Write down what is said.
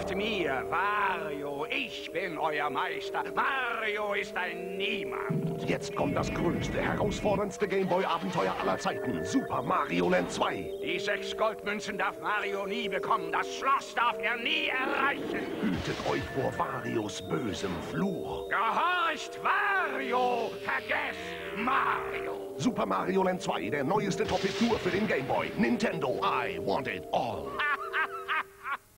Folgt mir, Wario, ich bin euer Meister. Mario ist ein Niemand. Jetzt kommt das größte, herausforderndste Gameboy-Abenteuer aller Zeiten. Super Mario Land 2. Die 6 Goldmünzen darf Mario nie bekommen. Das Schloss darf er nie erreichen. Hütet euch vor Varios bösem Fluch. Gehorcht, Wario! Vergesst Mario! Super Mario Land 2, der neueste Top-Hit nur für den Gameboy. Nintendo, I want it all.